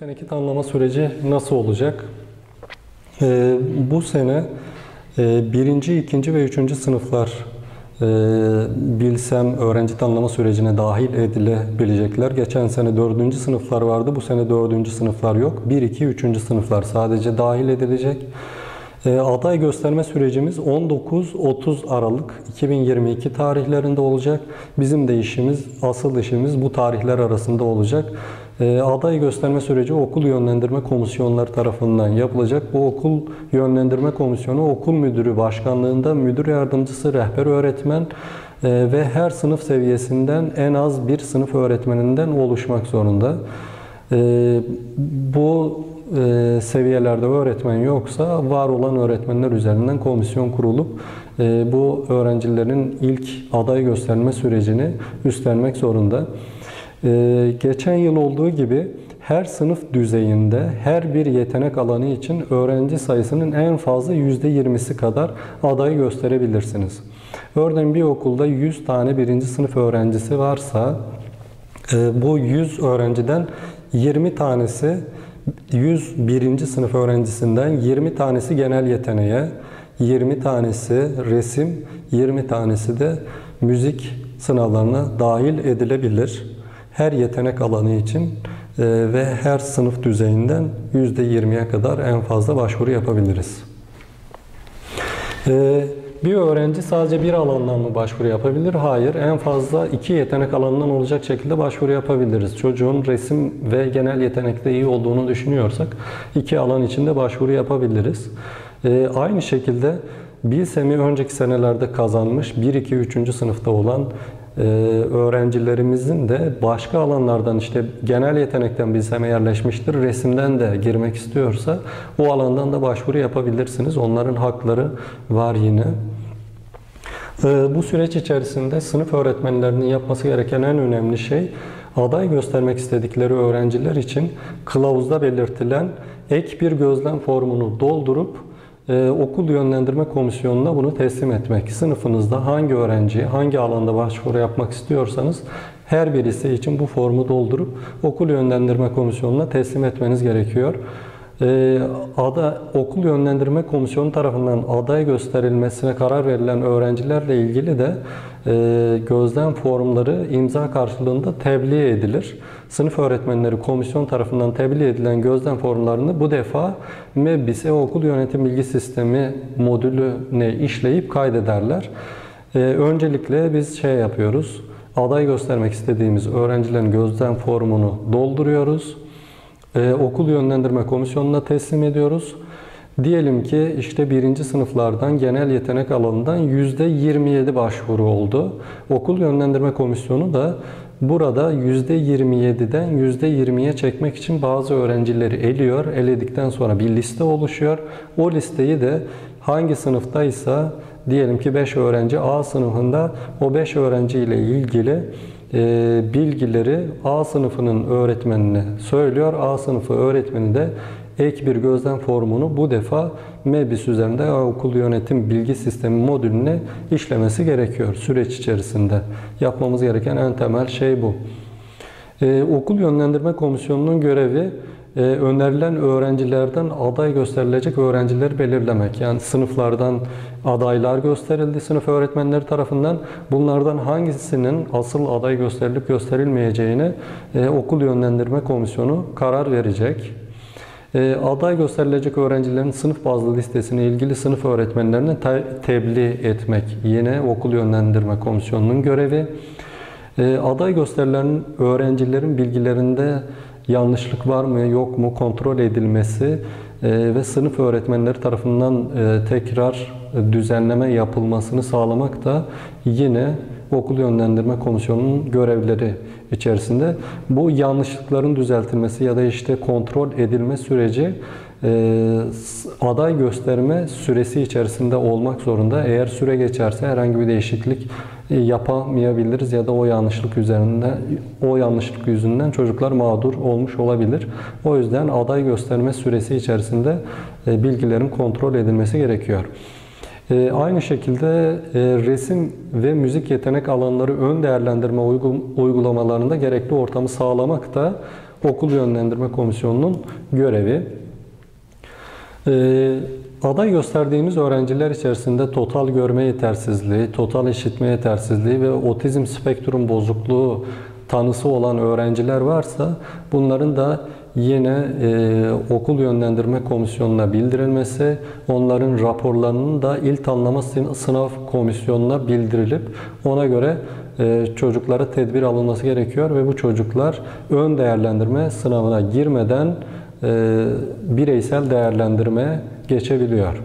seneki tanımlama süreci nasıl olacak? Bu sene birinci, ikinci ve üçüncü sınıflar bilsem öğrenci tanımlama sürecine dahil edilebilecekler. Geçen sene dördüncü sınıflar vardı. Bu sene dördüncü sınıflar yok. 1, 2, üçüncü sınıflar sadece dahil edilecek. Aday gösterme sürecimiz 19-30 Aralık 2022 tarihlerinde olacak. Bizim de asıl işimiz bu tarihler arasında olacak. Aday gösterme süreci okul yönlendirme komisyonları tarafından yapılacak. Bu okul yönlendirme komisyonu okul müdürü başkanlığında müdür yardımcısı, rehber öğretmen ve her sınıf seviyesinden en az bir sınıf öğretmeninden oluşmak zorunda. Bu seviyelerde öğretmen yoksa var olan öğretmenler üzerinden komisyon kurulup bu öğrencilerin ilk aday gösterme sürecini üstlenmek zorunda. Geçen yıl olduğu gibi her sınıf düzeyinde her bir yetenek alanı için öğrenci sayısının en fazla %20'si kadar aday gösterebilirsiniz. Örneğin bir okulda 100 tane birinci sınıf öğrencisi varsa bu 100 öğrenciden 20 tanesi 100 birinci sınıf öğrencisinden 20 tanesi genel yeteneğe, 20 tanesi resim, 20 tanesi de müzik sınavlarına dahil edilebilir. Her yetenek alanı için ve her sınıf düzeyinden %20'ye kadar en fazla başvuru yapabiliriz. Bir öğrenci sadece bir alandan mı başvuru yapabilir? Hayır. En fazla 2 yetenek alanından olacak şekilde başvuru yapabiliriz. Çocuğun resim ve genel yetenekte iyi olduğunu düşünüyorsak 2 alan içinde başvuru yapabiliriz. Aynı şekilde Bilsem'i önceki senelerde kazanmış 1, 2, 3. sınıfta olan öğrencilerimizin de başka alanlardan işte genel yetenekten Bilsem'e yerleşmiştir, resimden de girmek istiyorsa o alandan da başvuru yapabilirsiniz. Onların hakları var yine. Bu süreç içerisinde sınıf öğretmenlerinin yapması gereken en önemli şey aday göstermek istedikleri öğrenciler için kılavuzda belirtilen ek bir gözlem formunu doldurup okul yönlendirme komisyonuna bunu teslim etmek. Sınıfınızda hangi öğrenci, hangi alanda başvuru yapmak istiyorsanız her birisi için bu formu doldurup okul yönlendirme komisyonuna teslim etmeniz gerekiyor. Okul yönlendirme komisyonu tarafından aday gösterilmesine karar verilen öğrencilerle ilgili de gözlem formları imza karşılığında tebliğ edilir. Sınıf öğretmenleri komisyon tarafından tebliğ edilen gözlem formlarını bu defa MEBBİS'e okul yönetim bilgi sistemi modülüne işleyip kaydederler. Öncelikle biz yapıyoruz. Aday göstermek istediğimiz öğrencilerin gözlem formunu dolduruyoruz. Okul yönlendirme komisyonuna teslim ediyoruz. Diyelim ki işte birinci sınıflardan genel yetenek alanından %27 başvuru oldu. Okul yönlendirme komisyonu da burada %27'den %20'ye çekmek için bazı öğrencileri eliyor. Eledikten sonra bir liste oluşuyor. O listeyi de hangi sınıftaysa diyelim ki 5 öğrenci A sınıfında o 5 öğrenci ile ilgili bilgileri A sınıfının öğretmenine söylüyor. A sınıfı öğretmeni de ek bir gözlem formunu bu defa MEBBİS üzerinde okul yönetim bilgi sistemi modülüne işlemesi gerekiyor süreç içerisinde. Yapmamız gereken en temel şey bu. Okul yönlendirme komisyonunun görevi önerilen öğrencilerden aday gösterilecek öğrencileri belirlemek. Yani sınıflardan adaylar gösterildi sınıf öğretmenleri tarafından. Bunlardan hangisinin asıl aday gösterilip gösterilmeyeceğine okul yönlendirme komisyonu karar verecek. Aday gösterilecek öğrencilerin sınıf bazlı listesini ilgili sınıf öğretmenlerine tebliğ etmek yine okul yönlendirme komisyonunun görevi. Aday gösterilen öğrencilerin bilgilerinde yanlışlık var mı yok mu kontrol edilmesi ve sınıf öğretmenleri tarafından tekrar düzenleme yapılmasını sağlamak da yine okul yönlendirme komisyonunun görevleri içerisinde. Bu yanlışlıkların düzeltilmesi ya da işte kontrol edilme süreci aday gösterme süresi içerisinde olmak zorunda. Eğer süre geçerse herhangi bir değişiklik yapamayabiliriz ya da o yanlışlık yüzünden çocuklar mağdur olmuş olabilir. O yüzden aday gösterme süresi içerisinde bilgilerin kontrol edilmesi gerekiyor. Aynı şekilde resim ve müzik yetenek alanları ön değerlendirme uygulamalarında gerekli ortamı sağlamak da Okul Yönlendirme Komisyonu'nun görevi. Aday gösterdiğimiz öğrenciler içerisinde total görme yetersizliği, total işitme yetersizliği ve otizm spektrum bozukluğu tanısı olan öğrenciler varsa bunların da yine Okul Yönlendirme Komisyonu'na bildirilmesi, onların raporlarının da İl Tanımlama Sınav Komisyonu'na bildirilip ona göre çocuklara tedbir alınması gerekiyor ve bu çocuklar ön değerlendirme sınavına girmeden bireysel değerlendirmeye geçebiliyor.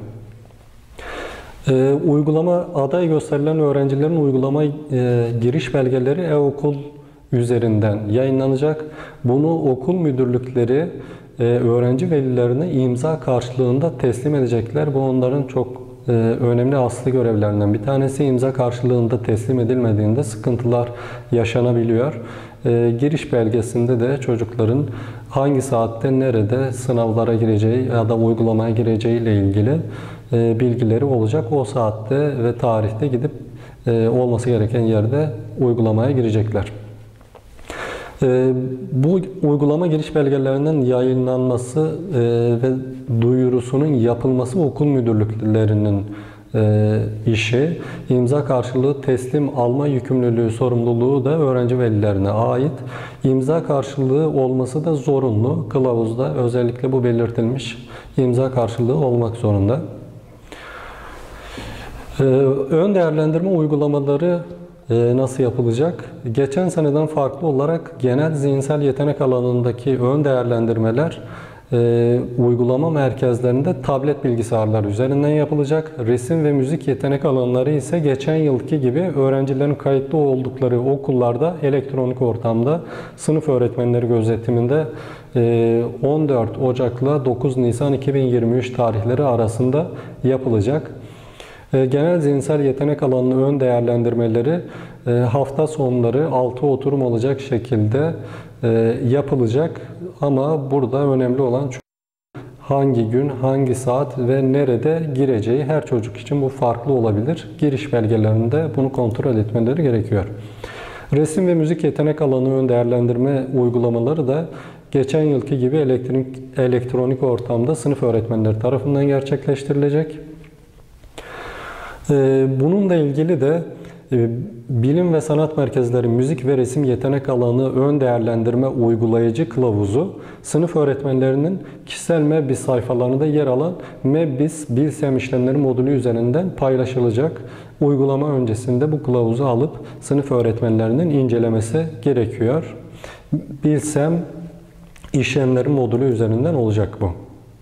Aday gösterilen öğrencilerin uygulama giriş belgeleri e-okul üzerinden yayınlanacak. Bunu okul müdürlükleri öğrenci velilerine imza karşılığında teslim edecekler. Bu onların çok önemli asli görevlerinden bir tanesi. İmza karşılığında teslim edilmediğinde sıkıntılar yaşanabiliyor. Giriş belgesinde de çocukların hangi saatte nerede sınavlara gireceği ya da uygulamaya gireceği ile ilgili bilgileri olacak. O saatte ve tarihte gidip olması gereken yerde uygulamaya girecekler. Bu uygulama giriş belgelerinin yayınlanması ve duyurusunun yapılması okul müdürlüklerinin işi. İmza karşılığı teslim alma yükümlülüğü, sorumluluğu da öğrenci velilerine ait. İmza karşılığı olması da zorunlu. Kılavuzda özellikle bu belirtilmiş. İmza karşılığı olmak zorunda. Ön değerlendirme uygulamaları nasıl yapılacak? Geçen seneden farklı olarak genel zihinsel yetenek alanındaki ön değerlendirmeler uygulama merkezlerinde tablet bilgisayarlar üzerinden yapılacak. Resim ve müzik yetenek alanları ise geçen yılki gibi öğrencilerin kayıtlı oldukları okullarda elektronik ortamda sınıf öğretmenleri gözetiminde 14 Ocak'la 9 Nisan 2023 tarihleri arasında yapılacak. Genel zihinsel yetenek alanının ön değerlendirmeleri hafta sonları 6 oturum olacak şekilde yapılacak. Ama burada önemli olan hangi gün, hangi saat ve nerede gireceği her çocuk için bu farklı olabilir. Giriş belgelerinde bunu kontrol etmeleri gerekiyor. Resim ve müzik yetenek alanı ön değerlendirme uygulamaları da geçen yılki gibi elektronik ortamda sınıf öğretmenleri tarafından gerçekleştirilecek. Bununla ilgili de Bilim ve Sanat Merkezleri Müzik ve Resim Yetenek Alanı Ön Değerlendirme Uygulayıcı Kılavuzu, sınıf öğretmenlerinin kişisel Mebbis sayfalarında yer alan Mebbis Bilsem işlemleri modülü üzerinden paylaşılacak. Uygulama öncesinde bu kılavuzu alıp sınıf öğretmenlerinin incelemesi gerekiyor. Bilsem işlemleri modülü üzerinden olacak bu.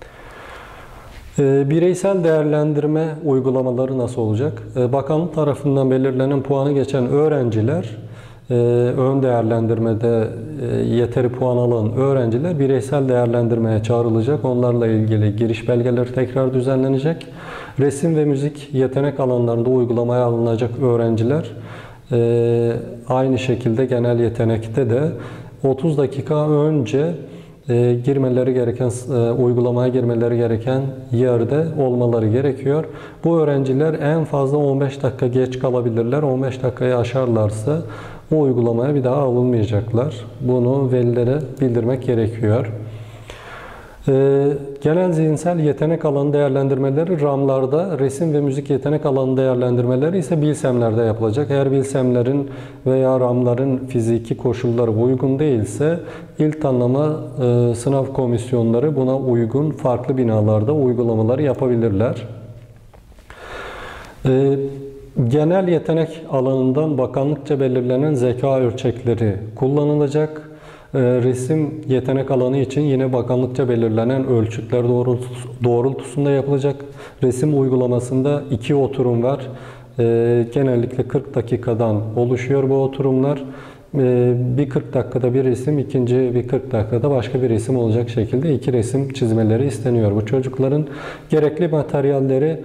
Bireysel değerlendirme uygulamaları nasıl olacak? Bakanlık tarafından belirlenen puanı geçen öğrenciler, ön değerlendirmede yeteri puan alan öğrenciler bireysel değerlendirmeye çağrılacak. Onlarla ilgili giriş belgeleri tekrar düzenlenecek. Resim ve müzik yetenek alanlarında uygulamaya alınacak öğrenciler aynı şekilde genel yetenekte de 30 dakika önce girmeleri gereken, uygulamaya girmeleri gereken yerde olmaları gerekiyor. Bu öğrenciler en fazla 15 dakika geç kalabilirler. 15 dakikayı aşarlarsa o uygulamaya bir daha alınmayacaklar. Bunu velilere bildirmek gerekiyor. Genel zihinsel yetenek alanı değerlendirmeleri RAM'larda, resim ve müzik yetenek alanı değerlendirmeleri ise Bilsem'lerde yapılacak. Eğer Bilsem'lerin veya RAM'ların fiziki koşulları uygun değilse İl Tanımlama Sınav Komisyonları buna uygun farklı binalarda uygulamaları yapabilirler. Genel yetenek alanından bakanlıkça belirlenen zeka ölçekleri kullanılacak. Resim yetenek alanı için yine bakanlıkça belirlenen ölçütler doğrultusunda yapılacak. Resim uygulamasında 2 oturum var. Genellikle 40 dakikadan oluşuyor bu oturumlar. Bir 40 dakikada bir resim, ikinci bir 40 dakikada başka bir resim olacak şekilde 2 resim çizmeleri isteniyor. Bu çocukların gerekli materyalleri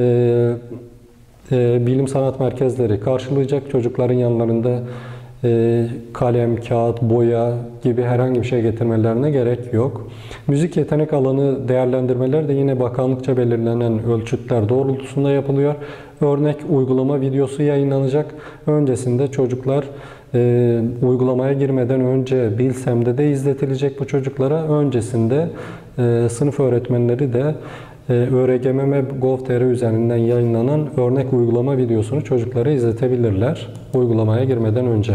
bilim sanat merkezleri karşılayacak. Çocukların yanlarında kalem, kağıt, boya gibi herhangi bir şey getirmelerine gerek yok. Müzik yetenek alanı değerlendirmeler de yine bakanlıkça belirlenen ölçütler doğrultusunda yapılıyor. Örnek uygulama videosu yayınlanacak. Öncesinde çocuklar uygulamaya girmeden önce Bilsem'de de izletilecek bu çocuklara. Öncesinde sınıf öğretmenleri de ÖRGMM.gov.tr üzerinden yayınlanan örnek uygulama videosunu çocuklara izletebilirler uygulamaya girmeden önce.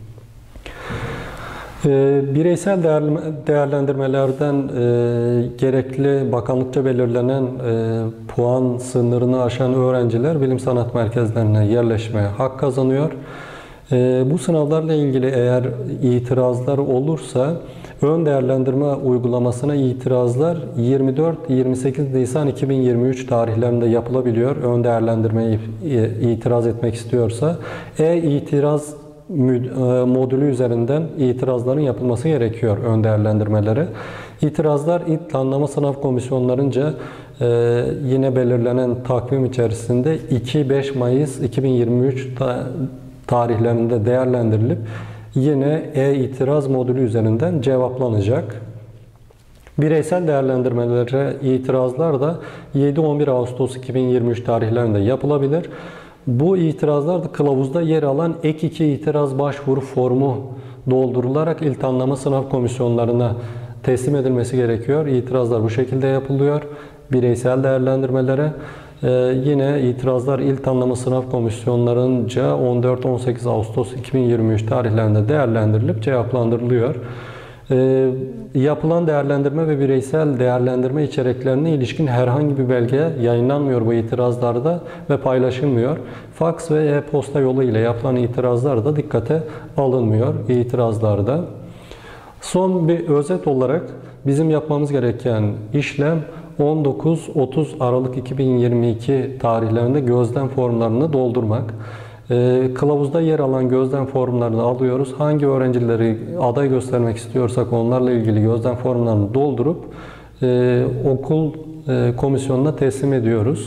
Bireysel değerlendirmelerden gerekli bakanlıkça belirlenen puan sınırını aşan öğrenciler bilim sanat merkezlerine yerleşmeye hak kazanıyor. Bu sınavlarla ilgili eğer itirazlar olursa ön değerlendirme uygulamasına itirazlar 24-28 Nisan 2023 tarihlerinde yapılabiliyor. Ön değerlendirmeye itiraz etmek istiyorsa e-itiraz modülü üzerinden itirazların yapılması gerekiyor ön değerlendirmelere. İtirazlar İl Planlama Sınav Komisyonlarınca yine belirlenen takvim içerisinde 2-5 Mayıs 2023 tarihlerinde değerlendirilip yine e-itiraz modülü üzerinden cevaplanacak. Bireysel değerlendirmelere itirazlar da 7-11 Ağustos 2023 tarihlerinde yapılabilir. Bu itirazlar da kılavuzda yer alan ek 2 itiraz başvuru formu doldurularak İl Tanımlama Sınav Komisyonlarına teslim edilmesi gerekiyor. İtirazlar bu şekilde yapılıyor. Bireysel değerlendirmelere yine itirazlar İl Tanımlama Sınav Komisyonlarınca 14-18 Ağustos 2023 tarihlerinde değerlendirilip cevaplandırılıyor. Yapılan değerlendirme ve bireysel değerlendirme içeriklerine ilişkin herhangi bir belge yayınlanmıyor bu itirazlarda ve paylaşılmıyor. Faks ve e-posta yolu ile yapılan itirazlar da dikkate alınmıyor itirazlarda. Son bir özet olarak bizim yapmamız gereken işlem 19-30 Aralık 2022 tarihlerinde gözlem formlarını doldurmak. Kılavuzda yer alan gözlem formlarını alıyoruz. Hangi öğrencileri aday göstermek istiyorsak onlarla ilgili gözlem formlarını doldurup okul komisyonuna teslim ediyoruz.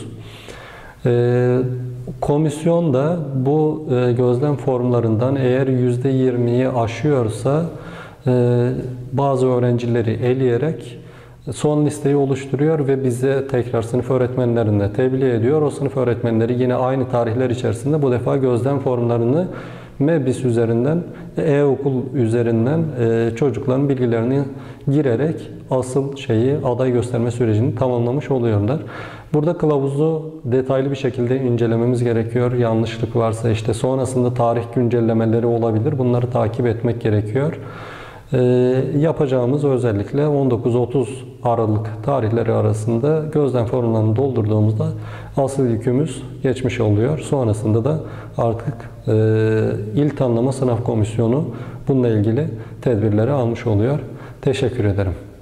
Komisyon da bu gözlem formlarından eğer %20'yi aşıyorsa bazı öğrencileri eleyerek son listeyi oluşturuyor ve bize tekrar sınıf öğretmenlerine tebliğ ediyor. O sınıf öğretmenleri yine aynı tarihler içerisinde bu defa gözlem formlarını MEBİS üzerinden, e-okul üzerinden çocukların bilgilerini girerek asıl aday gösterme sürecini tamamlamış oluyorlar. Burada kılavuzu detaylı bir şekilde incelememiz gerekiyor. Yanlışlık varsa sonrasında tarih güncellemeleri olabilir. Bunları takip etmek gerekiyor. Yapacağımız özellikle 19-30 Aralık tarihleri arasında gözlem formlarını doldurduğumuzda asıl yükümüz geçmiş oluyor. Sonrasında da artık İl Tanımlama Sınav Komisyonu bununla ilgili tedbirleri almış oluyor. Teşekkür ederim.